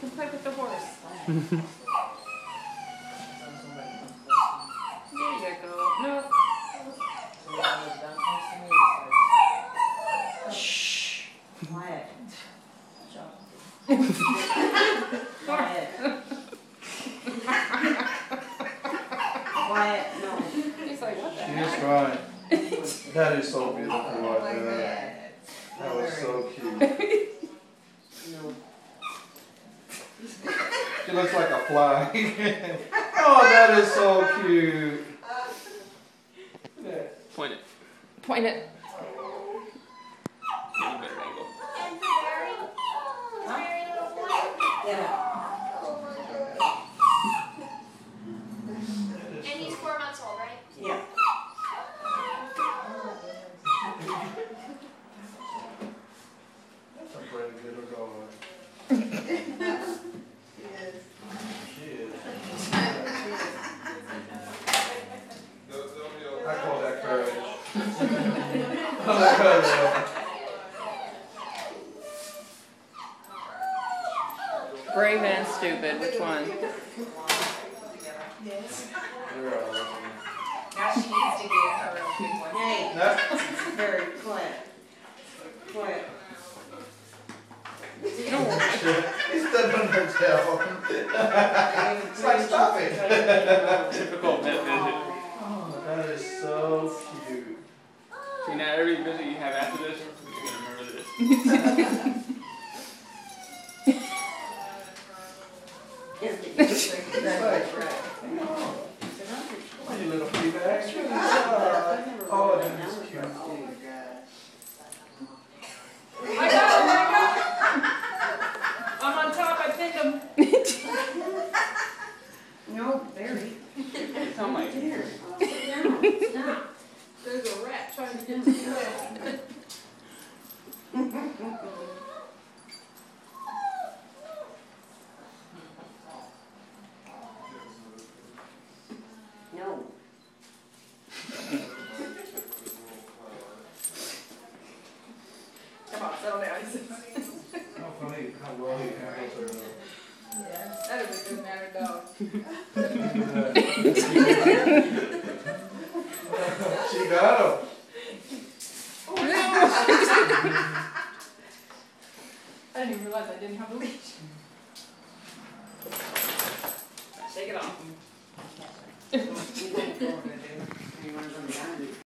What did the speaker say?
can play with the horse. There you go. No. Shh. Quiet. Quiet. Quiet. No. He's like, what the She heck? is right. That is so beautiful right Like there. that. That was so cute. No. She looks like a fly. Oh, that is so cute. Point it. Point it. Get a better angle. Yeah. And he's 4 months old, right? Yeah. That's a pretty little dog. She is. I call that courage. I like her though. Brave and stupid. Which one? You're all right. Now she needs to get her own big one. Hey. No? Very quiet. Quiet. He's stepping on her tail. It's like, stop it. Typical vet visit. Oh, that is so cute. See, now every visit you have after this, you're gonna remember this. Come on, you little flea bag. Oh, that is cute. I got him! I got him! I'm on top. I pinned him. No, very. It's on my ear. Sit down. Stop. There's a rat trying to get to the No. Come on, settle down. How funny how well he handles her though. That is a good mannered dog. She got him. I didn't even realize I didn't have a leash.